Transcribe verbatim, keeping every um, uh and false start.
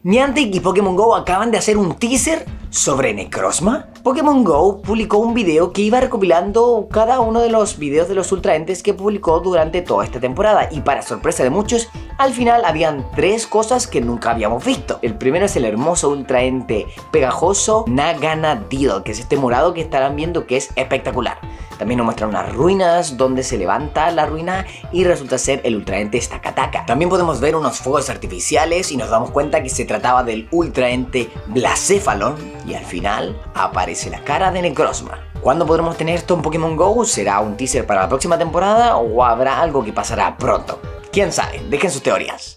Niantic y Pokémon GO acaban de hacer un teaser sobre Necrozma. Pokémon GO publicó un video que iba recopilando cada uno de los videos de los Ultra Entes que publicó durante toda esta temporada, y para sorpresa de muchos, al final habían tres cosas que nunca habíamos visto. El primero es el hermoso Ultra Ente pegajoso Naganadel, que es este morado que estarán viendo que es espectacular. También nos muestran unas ruinas donde se levanta la ruina y resulta ser el Ultra Ente Stakataka. También podemos ver unos fuegos artificiales y nos damos cuenta que se trataba del Ultra Ente Blacephalon, y al final aparece la cara de Necrozma. ¿Cuándo podremos tener esto en Pokémon GO? ¿Será un teaser para la próxima temporada o habrá algo que pasará pronto? ¿Quién sabe? Dejen sus teorías.